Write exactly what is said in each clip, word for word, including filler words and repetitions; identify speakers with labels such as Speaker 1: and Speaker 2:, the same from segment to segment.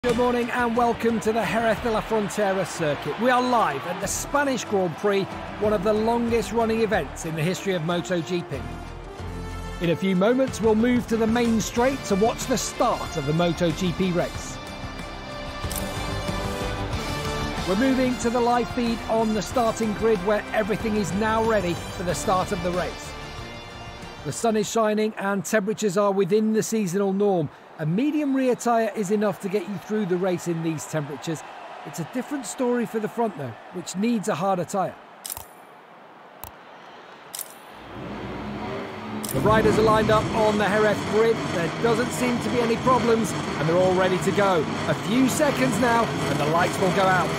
Speaker 1: Good morning and welcome to the Jerez de la Frontera circuit. We are live at the Spanish Grand Prix, one of the longest running events in the history of MotoGP. In a few moments we'll move to the main straight to watch the start of the MotoGP race. We're moving to the live feed on the starting grid where everything is now ready for the start of the race. The sun is shining and temperatures are within the seasonal norm. A medium rear tyre is enough to get you through the race in these temperatures. It's a different story for the front though, which needs a harder tyre. The riders are lined up on the Jerez grid. There doesn't seem to be any problems and they're all ready to go. A few seconds now and the lights will go out.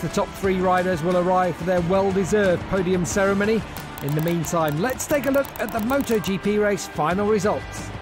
Speaker 1: the top three riders will arrive for their well-deserved podium ceremony. In the meantime, let's take a look at the MotoGP race final results.